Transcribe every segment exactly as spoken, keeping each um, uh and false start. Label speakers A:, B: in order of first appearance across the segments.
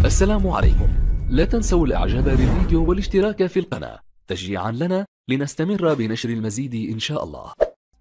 A: السلام عليكم. لا تنسوا الاعجاب بالفيديو والاشتراك في القناة تشجيعا لنا لنستمر بنشر المزيد ان شاء الله.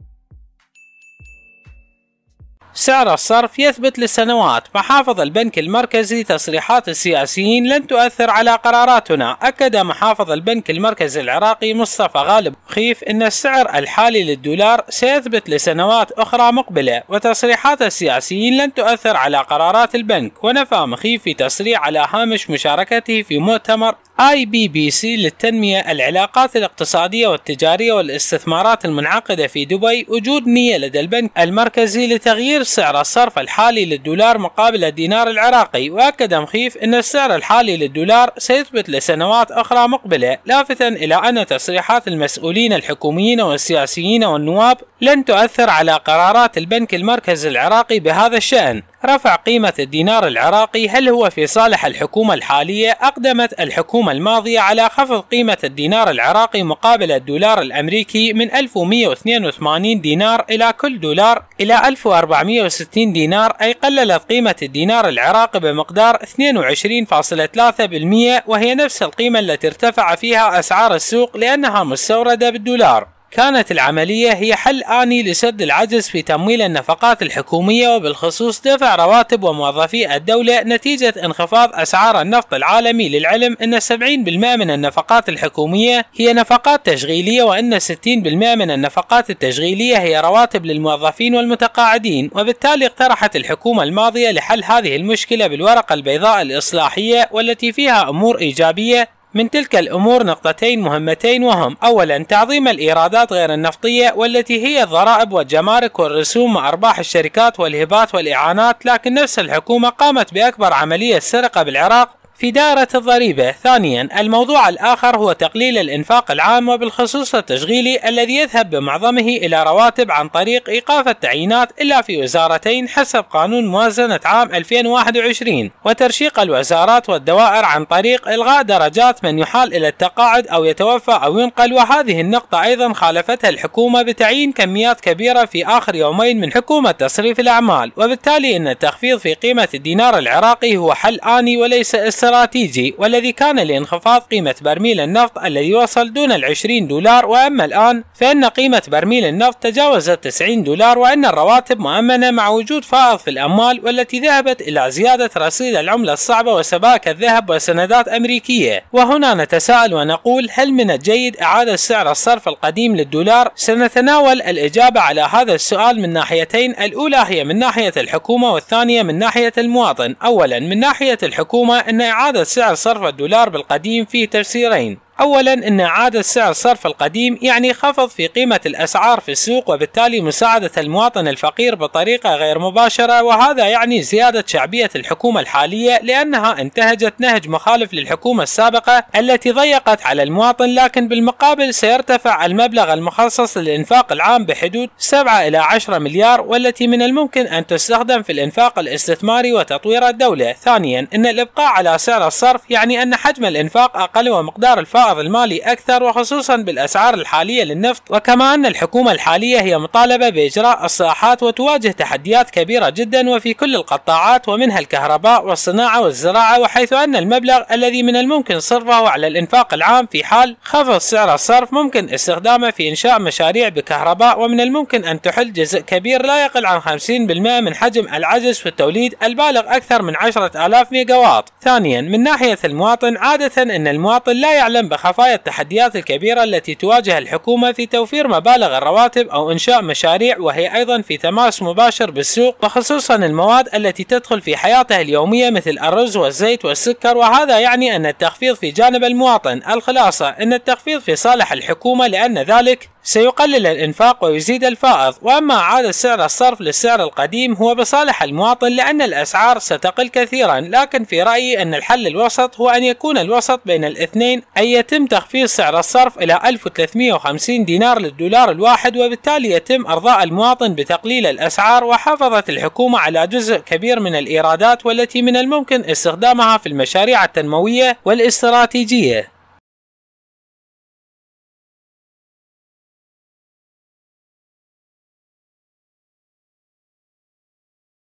B: سعر الصرف يثبت لسنوات. محافظ البنك المركزي تصريحات السياسيين لن تؤثر على قراراتنا. أكد محافظ البنك المركزي العراقي مصطفى غالب خيف أن السعر الحالي للدولار سيثبت لسنوات أخرى مقبلة، وتصريحات السياسيين لن تؤثر على قرارات البنك. ونفى مخيف في تصريح على هامش مشاركته في مؤتمر آي بي بي سي للتنمية العلاقات الاقتصادية والتجارية والاستثمارات المنعقدة في دبي وجود نية لدى البنك المركزي لتغيير سعر الصرف الحالي للدولار مقابل الدينار العراقي. وأكد مخيف أن السعر الحالي للدولار سيثبت لسنوات أخرى مقبلة، لافتًا إلى أن تصريحات المسؤولين الحكوميين والسياسيين والنواب لن تؤثر على قرارات البنك المركزي العراقي بهذا الشأن. رفع قيمة الدينار العراقي هل هو في صالح الحكومة الحالية؟ أقدمت الحكومة الماضية على خفض قيمة الدينار العراقي مقابل الدولار الأمريكي من ألف ومئة واثنين وثمانين دينار إلى كل دولار إلى ألف وأربعمئة وستين دينار، أي قللت قيمة الدينار العراقي بمقدار اثنين وعشرين فاصلة ثلاثة بالمئة، وهي نفس القيمة التي ارتفع فيها أسعار السوق لأنها مستوردة بالدولار. كانت العملية هي حل آني لسد العجز في تمويل النفقات الحكومية، وبالخصوص دفع رواتب وموظفي الدولة نتيجة انخفاض أسعار النفط العالمي. للعلم أن سبعين بالمئة من النفقات الحكومية هي نفقات تشغيلية، وأن ستين بالمئة من النفقات التشغيلية هي رواتب للموظفين والمتقاعدين. وبالتالي اقترحت الحكومة الماضية لحل هذه المشكلة بالورقة البيضاء الإصلاحية، والتي فيها أمور إيجابية. من تلك الأمور نقطتين مهمتين، وهم: أولا تعظيم الإيرادات غير النفطية، والتي هي الضرائب والجمارك والرسوم وأرباح الشركات والهبات والإعانات، لكن نفس الحكومة قامت بأكبر عملية سرقة بالعراق في دائرة الضريبة. ثانيا الموضوع الآخر هو تقليل الإنفاق العام، وبالخصوص التشغيلي الذي يذهب بمعظمه إلى رواتب عن طريق إيقاف التعيينات إلا في وزارتين حسب قانون موازنة عام ألفين وواحد وعشرين، وترشيق الوزارات والدوائر عن طريق إلغاء درجات من يحال إلى التقاعد أو يتوفى أو ينقل. وهذه النقطة أيضا خالفتها الحكومة بتعيين كميات كبيرة في آخر يومين من حكومة تصريف الأعمال. وبالتالي أن التخفيض في قيمة الدينار العراقي هو حل آني وليس استراتيجي، والذي كان لانخفاض قيمة برميل النفط الذي وصل دون العشرين دولار، وأما الآن فإن قيمة برميل النفط تجاوزت تسعين دولار، وأن الرواتب مؤمنة مع وجود فائض في الأموال، والتي ذهبت إلى زيادة رصيد العملة الصعبة وسبائك الذهب وسندات أمريكية. وهنا نتساءل ونقول: هل من الجيد إعادة سعر الصرف القديم للدولار؟ سنتناول الإجابة على هذا السؤال من ناحيتين، الأولى هي من ناحية الحكومة والثانية من ناحية المواطن. أولا من ناحية الحكومة، أن إعادة سعر صرف الدولار بالقديم فيه تفسيرين. أولا أن إعادة سعر الصرف القديم يعني خفض في قيمة الأسعار في السوق، وبالتالي مساعدة المواطن الفقير بطريقة غير مباشرة، وهذا يعني زيادة شعبية الحكومة الحالية لأنها انتهجت نهج مخالف للحكومة السابقة التي ضيقت على المواطن، لكن بالمقابل سيرتفع المبلغ المخصص للإنفاق العام بحدود سبعة إلى عشرة مليار، والتي من الممكن أن تستخدم في الإنفاق الاستثماري وتطوير الدولة. ثانيا أن الإبقاء على سعر الصرف يعني أن حجم الإنفاق أقل ومقدار الفائض المالي أكثر، وخصوصا بالأسعار الحالية للنفط. وكما أن الحكومة الحالية هي مطالبة بإجراء إصلاحات وتواجه تحديات كبيرة جدا وفي كل القطاعات، ومنها الكهرباء والصناعة والزراعة، وحيث أن المبلغ الذي من الممكن صرفه على الإنفاق العام في حال خفض سعر الصرف ممكن استخدامه في إنشاء مشاريع بكهرباء، ومن الممكن أن تحل جزء كبير لا يقل عن خمسين بالمئة من حجم العجز في التوليد البالغ أكثر من عشرة آلاف ميجا واط. ثانيا من ناحية المواطن، عادة أن المواطن لا يعلم خفايا التحديات الكبيرة التي تواجه الحكومة في توفير مبالغ الرواتب أو إنشاء مشاريع، وهي أيضا في تماس مباشر بالسوق، وخصوصا المواد التي تدخل في حياته اليومية مثل الرز والزيت والسكر. وهذا يعني أن التخفيض في جانب المواطن. الخلاصة أن التخفيض في صالح الحكومة، لأن ذلك سيقلل الإنفاق ويزيد الفائض. وأما إعادة سعر الصرف للسعر القديم هو بصالح المواطن، لأن الأسعار ستقل كثيرا. لكن في رأيي أن الحل الوسط هو أن يكون الوسط بين الاثنين، أي يتم تخفيض سعر الصرف إلى ألف وثلاثمئة وخمسين دينار للدولار الواحد، وبالتالي يتم إرضاء المواطن بتقليل الأسعار. وحافظت الحكومة على جزء كبير من الإيرادات، والتي من الممكن استخدامها في المشاريع التنموية والاستراتيجية.